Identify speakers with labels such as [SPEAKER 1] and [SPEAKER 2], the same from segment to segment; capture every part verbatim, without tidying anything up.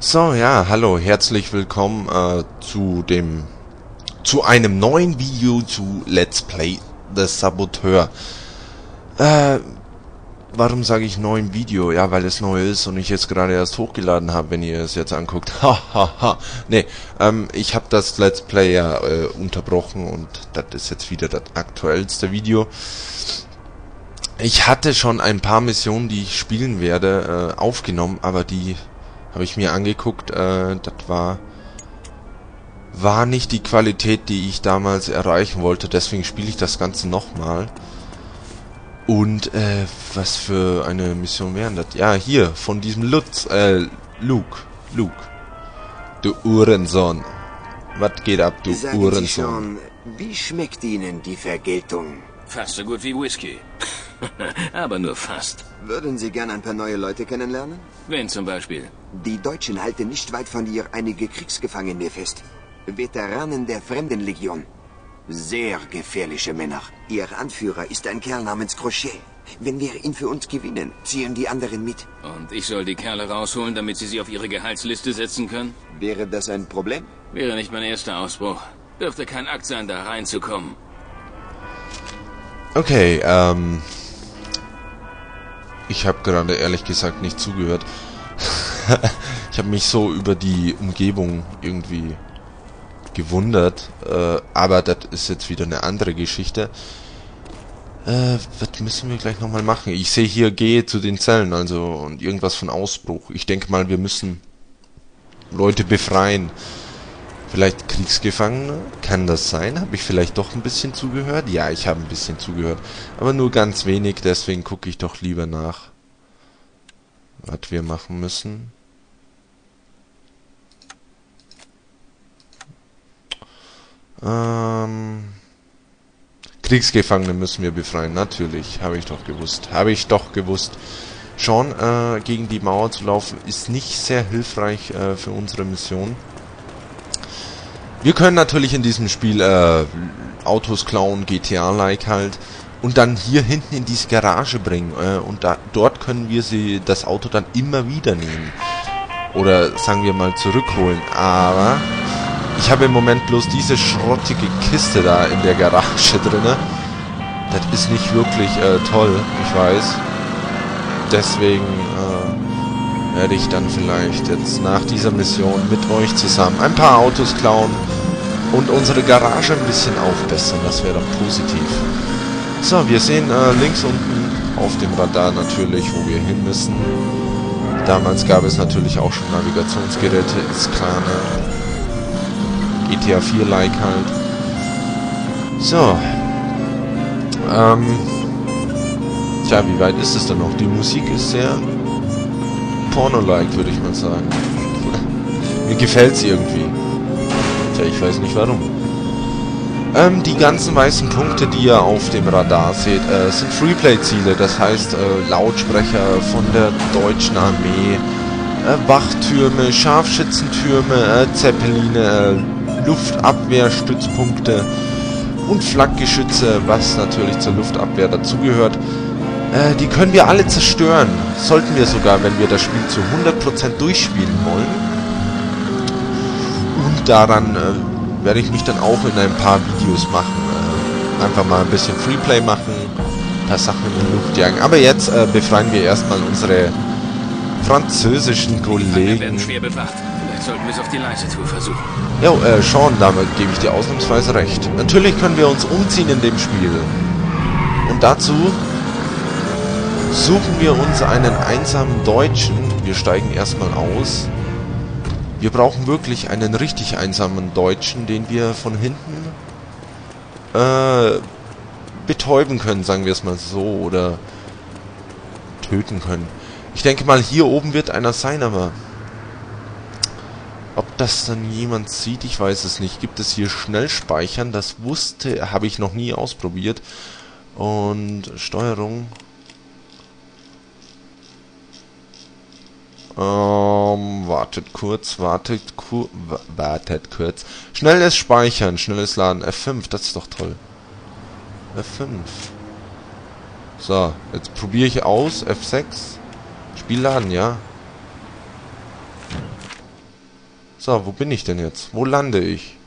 [SPEAKER 1] So, ja, hallo, herzlich willkommen äh, zu dem, zu einem neuen Video zu Let's Play The Saboteur. Äh, warum sage ich neuen Video? Ja, weil es neu ist und ich jetzt gerade erst hochgeladen habe, wenn ihr es jetzt anguckt. Hahaha. Nee, ähm, ich habe das Let's Play ja äh, unterbrochen und das ist jetzt wieder das aktuellste Video. Ich hatte schon ein paar Missionen, die ich spielen werde, äh, aufgenommen, aber die habe ich mir angeguckt, äh, das war war nicht die Qualität, die ich damals erreichen wollte, deswegen spiele ich das Ganze nochmal. Und, äh, was für eine Mission wären das? Ja, hier, von diesem Lutz, äh, Luke, Luke, du Uhrensohn. Was geht ab, du
[SPEAKER 2] Sagen
[SPEAKER 1] Uhrensohn?
[SPEAKER 2] Sie schon, wie schmeckt Ihnen die Vergeltung?
[SPEAKER 3] Fast so gut wie Whisky. Aber nur fast.
[SPEAKER 2] Würden Sie gern ein paar neue Leute kennenlernen?
[SPEAKER 3] Wen zum Beispiel?
[SPEAKER 2] Die Deutschen halten nicht weit von hier einige Kriegsgefangene fest. Veteranen der Fremdenlegion. Sehr gefährliche Männer. Ihr Anführer ist ein Kerl namens Crochet. Wenn wir ihn für uns gewinnen, ziehen die anderen mit.
[SPEAKER 3] Und ich soll die Kerle rausholen, damit sie sie auf ihre Gehaltsliste setzen können?
[SPEAKER 2] Wäre das ein Problem?
[SPEAKER 3] Wäre nicht mein erster Ausbruch. Dürfte kein Akt sein, da reinzukommen.
[SPEAKER 1] Okay, ähm... ich habe gerade ehrlich gesagt nicht zugehört. Ich habe mich so über die Umgebung irgendwie gewundert, äh, aber das ist jetzt wieder eine andere Geschichte. Äh, was müssen wir gleich nochmal machen? Ich sehe hier, gehe zu den Zellen, also, und irgendwas von Ausbruch. Ich denke mal, wir müssen Leute befreien. Vielleicht Kriegsgefangene? Kann das sein? Habe ich vielleicht doch ein bisschen zugehört? Ja, ich habe ein bisschen zugehört. Aber nur ganz wenig, deswegen gucke ich doch lieber nach, was wir machen müssen. Ähm... Kriegsgefangene müssen wir befreien, natürlich. Habe ich doch gewusst. Habe ich doch gewusst. Schon äh, gegen die Mauer zu laufen, ist nicht sehr hilfreich äh, für unsere Mission. Wir können natürlich in diesem Spiel äh, Autos klauen, G T A-like halt, und dann hier hinten in diese Garage bringen. Äh, und da, dort können wir sie das Auto dann immer wieder nehmen. Oder sagen wir mal zurückholen. Aber ich habe im Moment bloß diese schrottige Kiste da in der Garage drinne. Das ist nicht wirklich äh, toll, ich weiß. Deswegen äh, werde ich dann vielleicht jetzt nach dieser Mission mit euch zusammen ein paar Autos klauen und unsere Garage ein bisschen aufbessern. Das wäre doch positiv. So, wir sehen äh, links unten auf dem Radar natürlich, wo wir hin müssen. Damals gab es natürlich auch schon Navigationsgeräte, ist klar, ne? G T A vier-like halt. So. Ähm. Tja, wie weit ist es denn noch? Die Musik ist sehr Porno-like, würde ich mal sagen. Mir gefällt sie irgendwie. Tja, ich weiß nicht warum. Ähm, die ganzen weißen Punkte, die ihr auf dem Radar seht, äh, sind Freeplay-Ziele. Das heißt, äh, Lautsprecher von der deutschen Armee, äh, Wachtürme, Scharfschützentürme, äh, Zeppeline, äh, Luftabwehrstützpunkte und Flakgeschütze, was natürlich zur Luftabwehr dazugehört. Äh, die können wir alle zerstören. Sollten wir sogar, wenn wir das Spiel zu hundert Prozent durchspielen wollen. Und daran äh, werde ich mich dann auch in ein paar Videos machen. Äh, einfach mal ein bisschen Freeplay machen, ein paar Sachen in der Luft jagen. Aber jetzt äh, befreien wir erstmal unsere französischen Kollegen.
[SPEAKER 3] werden schwer bewacht. Vielleicht sollten wir es auf die leise Tour versuchen.
[SPEAKER 1] Jo, äh, Sean, damit gebe ich dir ausnahmsweise recht. Natürlich können wir uns umziehen in dem Spiel. Und dazu suchen wir uns einen einsamen Deutschen. Wir steigen erstmal aus. Wir brauchen wirklich einen richtig einsamen Deutschen, den wir von hinten äh, betäuben können, sagen wir es mal so, oder töten können. Ich denke mal, hier oben wird einer sein, aber ob das dann jemand sieht, ich weiß es nicht. Gibt es hier Schnellspeichern? Das wusste, habe ich noch nie ausprobiert. Und Steuerung. Ähm, wartet kurz, wartet kurz, wartet kurz. Schnelles Speichern, schnelles Laden, F fünf, das ist doch toll. F fünf. So, jetzt probiere ich aus, F sechs. Spielladen, ja. So, wo bin ich denn jetzt? Wo lande ich?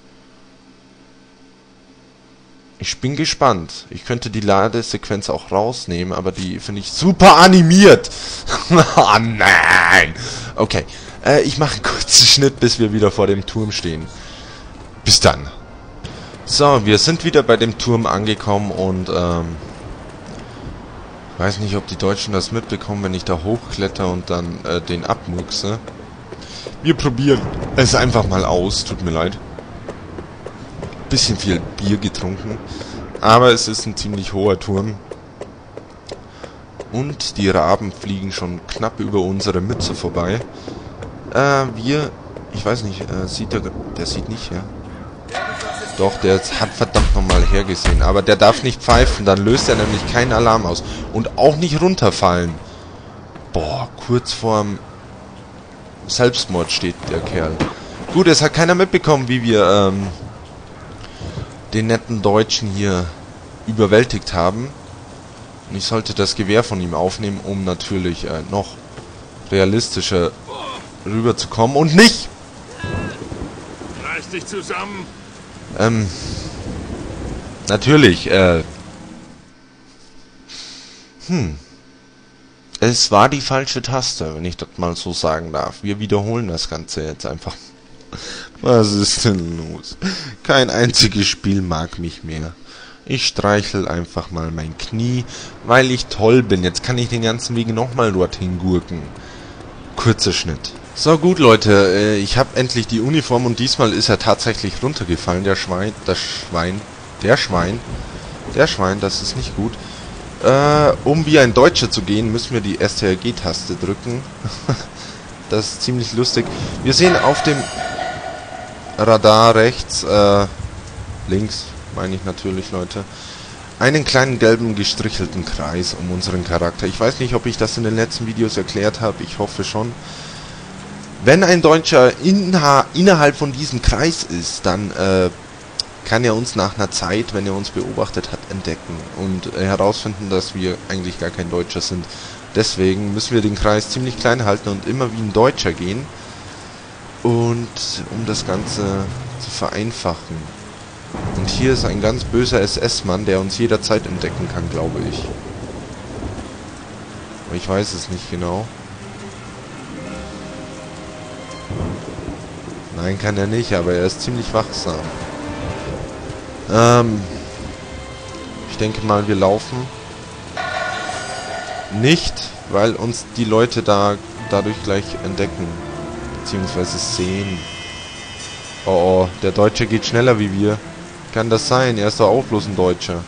[SPEAKER 1] Ich bin gespannt. Ich könnte die Ladesequenz auch rausnehmen, aber die finde ich super animiert. Oh nein! Okay, äh, ich mache einen kurzen Schnitt, bis wir wieder vor dem Turm stehen. Bis dann. So, wir sind wieder bei dem Turm angekommen und, ähm... weiß nicht, ob die Deutschen das mitbekommen, wenn ich da hochkletter und dann äh, den abmurkse. Wir probieren es einfach mal aus, tut mir leid. Bisschen viel Bier getrunken, aber es ist ein ziemlich hoher Turm. Und die Raben fliegen schon knapp über unsere Mütze vorbei. Äh, wir, ich weiß nicht, äh, sieht der, der sieht nicht, ja? Doch, der hat verdammt nochmal hergesehen. Aber der darf nicht pfeifen, dann löst er nämlich keinen Alarm aus. Und auch nicht runterfallen. Boah, kurz vorm Selbstmord steht der Kerl. Gut, es hat keiner mitbekommen, wie wir ähm, den netten Deutschen hier überwältigt haben. Und ich sollte das Gewehr von ihm aufnehmen, um natürlich äh, noch realistischer rüberzukommen. Und nicht!
[SPEAKER 3] Reiß dich zusammen!
[SPEAKER 1] Ähm, natürlich, äh, hm, es war die falsche Taste, wenn ich das mal so sagen darf. Wir wiederholen das Ganze jetzt einfach. Was ist denn los? Kein einziges Spiel mag mich mehr. Ich streichel einfach mal mein Knie, weil ich toll bin. Jetzt kann ich den ganzen Weg nochmal dorthin gurken. Kurzer Schnitt. So, gut, Leute, äh, ich habe endlich die Uniform und diesmal ist er tatsächlich runtergefallen, der Schwein, das Schwein, der Schwein, der Schwein, das ist nicht gut. Äh, um wie ein Deutscher zu gehen, müssen wir die S T R G-Taste drücken. Das ist ziemlich lustig. Wir sehen auf dem Radar rechts, äh, links, meine ich natürlich, Leute, einen kleinen gelben gestrichelten Kreis um unseren Charakter. Ich weiß nicht, ob ich das in den letzten Videos erklärt habe, ich hoffe schon. Wenn ein Deutscher inha innerhalb von diesem Kreis ist, dann äh, kann er uns nach einer Zeit, wenn er uns beobachtet hat, entdecken und äh, herausfinden, dass wir eigentlich gar kein Deutscher sind. Deswegen müssen wir den Kreis ziemlich klein halten und immer wie ein Deutscher gehen. Und um das Ganze zu vereinfachen. Und hier ist ein ganz böser S S-Mann, der uns jederzeit entdecken kann, glaube ich. Aber ich weiß es nicht genau. Nein, kann er nicht, aber er ist ziemlich wachsam. Ähm, ich denke mal, wir laufen nicht, weil uns die Leute da dadurch gleich entdecken. Beziehungsweise sehen. Oh, oh, der Deutsche geht schneller wie wir. Kann das sein? Er ist doch auch bloß ein Deutscher.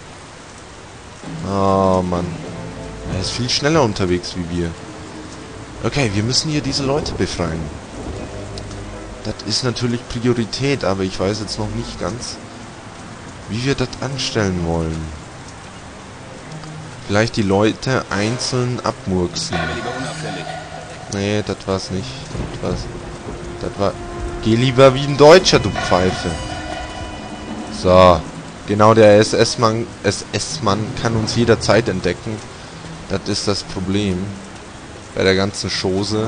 [SPEAKER 1] Oh, Mann. Er ist viel schneller unterwegs wie wir. Okay, wir müssen hier diese Leute befreien. Das ist natürlich Priorität, aber ich weiß jetzt noch nicht ganz, wie wir das anstellen wollen. Vielleicht die Leute einzeln abmurksen. Nee, das war's nicht. Das war's. Das war... Geh lieber wie ein Deutscher, du Pfeife. So. Genau, der S S-Mann S S-Mann kann uns jederzeit entdecken. Das ist das Problem. Bei der ganzen Chose.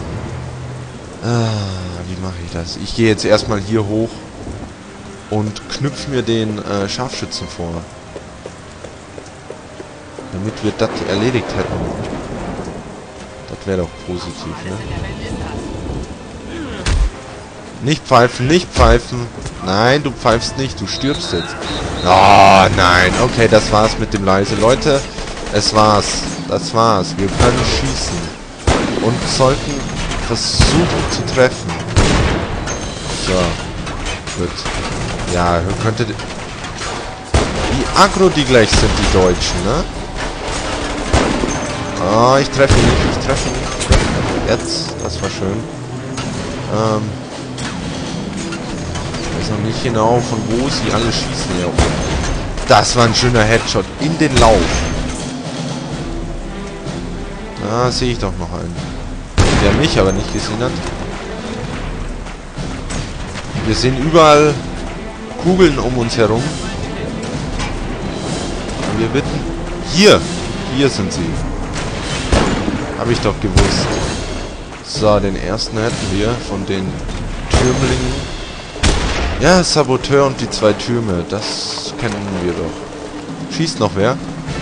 [SPEAKER 1] Ah, wie mache ich das? Ich gehe jetzt erstmal hier hoch und knüpfe mir den äh, Scharfschützen vor. Damit wir das erledigt hätten. Das wäre doch positiv, ne? Nicht pfeifen, nicht pfeifen. Nein, du pfeifst nicht, du stirbst jetzt. Oh, nein. Okay, das war's mit dem leise. Leute, es war's. Das war's. Wir können schießen. Und sollten versuchen zu treffen. So. Gut. Ja, könnte... Wie aggro die gleich sind, die Deutschen, ne? Oh, ich treffe nicht, ich treffe nicht. Jetzt, das war schön. Ähm... Ich weiß noch nicht genau, von wo sie alle schießen. Ja. Das war ein schöner Headshot in den Lauf. Da sehe ich doch noch einen. Der mich aber nicht gesehen hat. Wir sehen überall Kugeln um uns herum. Und wir bitten... Hier! Hier sind sie. Habe ich doch gewusst. So, den ersten hätten wir von den Türmling. Ja, Saboteur und die zwei Türme. Das kennen wir doch. Schießt noch wer?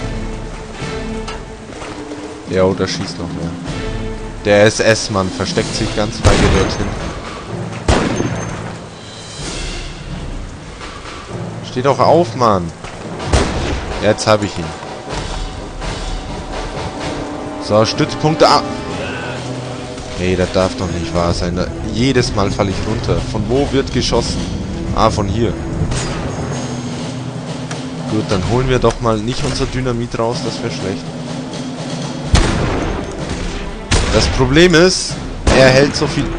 [SPEAKER 1] Ja, oder schießt noch wer? Der S S-Mann versteckt sich ganz feige dorthin. Steh doch auf, Mann. Jetzt habe ich ihn. So, Stützpunkte ab. Hey, das darf doch nicht wahr sein. Da, jedes Mal falle ich runter. Von wo wird geschossen? Ah, von hier. Gut, dann holen wir doch mal nicht unser Dynamit raus. Das wäre schlecht. Das Problem ist, er hält so viel...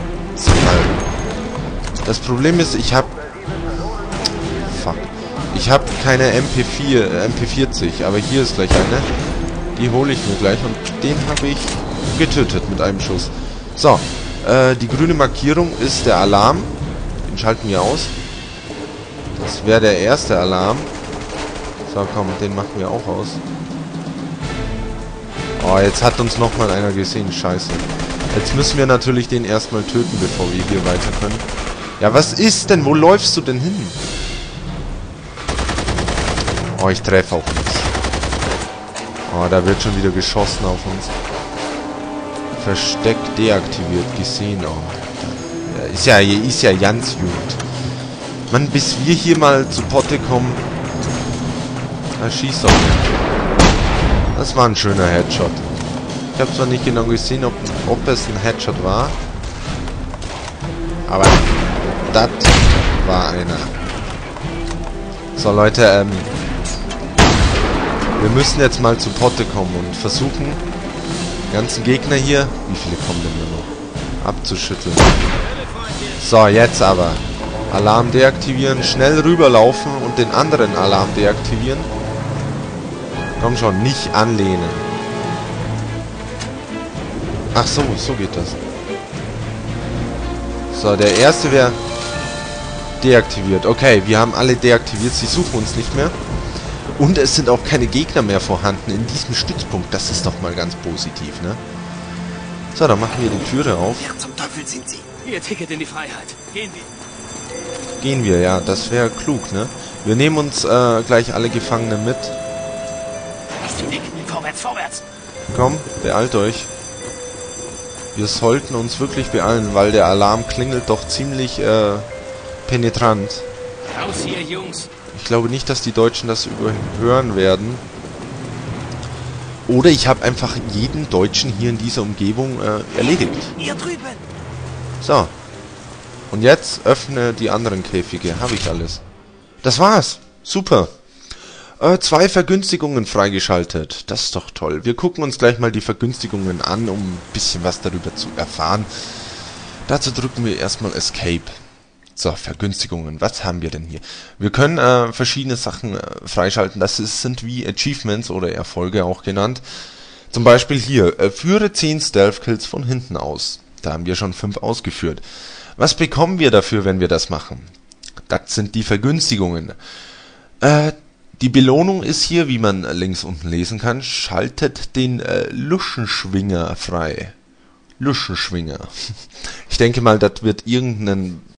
[SPEAKER 1] Das Problem ist, ich habe... Fuck. Ich habe keine M P vier, äh, M P vierzig, aber hier ist gleich eine. Die hole ich mir gleich und den habe ich getötet mit einem Schuss. So, äh, die grüne Markierung ist der Alarm. Den schalten wir aus. Das wäre der erste Alarm. So, komm, den machen wir auch aus. Oh, jetzt hat uns nochmal einer gesehen. Scheiße. Jetzt müssen wir natürlich den erstmal töten, bevor wir hier weiter können. Ja, was ist denn? Wo läufst du denn hin? Oh, ich treffe auch nichts. Oh, da wird schon wieder geschossen auf uns. Versteck deaktiviert. Gesehen. Oh, ja, ist ja, ist ja ganz gut. Mann, bis wir hier mal zu Potte kommen. Da schießt doch nicht. Das war ein schöner Headshot. Ich habe zwar nicht genau gesehen, ob, ob es ein Headshot war. Aber das war einer. So, Leute, ähm... wir müssen jetzt mal zu Potte kommen und versuchen, die ganzen Gegner hier... Wie viele kommen denn hier noch? Abzuschütteln. So, jetzt aber. Alarm deaktivieren, schnell rüberlaufen und den anderen Alarm deaktivieren. Komm schon, nicht anlehnen. Ach so, so geht das. So, der erste wäre deaktiviert. Okay, wir haben alle deaktiviert. Sie suchen uns nicht mehr. Und es sind auch keine Gegner mehr vorhanden in diesem Stützpunkt. Das ist doch mal ganz positiv, ne? So, dann machen wir die Türe auf.
[SPEAKER 2] Wer zum Teufel sind Sie?
[SPEAKER 3] Ihr Ticket in die Freiheit. Gehen wir.
[SPEAKER 1] Gehen wir, ja. Das wäre klug, ne? Wir nehmen uns äh, gleich alle Gefangenen mit.
[SPEAKER 3] Vorwärts, vorwärts!
[SPEAKER 1] Komm, beeilt euch. Wir sollten uns wirklich beeilen, weil der Alarm klingelt doch ziemlich äh, penetrant.
[SPEAKER 3] Raus hier, Jungs!
[SPEAKER 1] Ich glaube nicht, dass die Deutschen das überhören werden. Oder ich habe einfach jeden Deutschen hier in dieser Umgebung äh, erledigt.
[SPEAKER 2] Hier drüben!
[SPEAKER 1] So. Und jetzt öffne die anderen Käfige. Habe ich alles. Das war's. Super. Äh, zwei Vergünstigungen freigeschaltet. Das ist doch toll. Wir gucken uns gleich mal die Vergünstigungen an, um ein bisschen was darüber zu erfahren. Dazu drücken wir erstmal Escape. So, Vergünstigungen. Was haben wir denn hier? Wir können äh, verschiedene Sachen äh, freischalten. Das ist, sind wie Achievements oder Erfolge auch genannt. Zum Beispiel hier. Äh, führe zehn Stealth-Kills von hinten aus. Da haben wir schon fünf ausgeführt. Was bekommen wir dafür, wenn wir das machen? Das sind die Vergünstigungen. Äh, Die Belohnung ist hier, wie man links unten lesen kann, schaltet den äh, Luschenschwinger frei. Luschenschwinger. Ich denke mal, das wird irgendein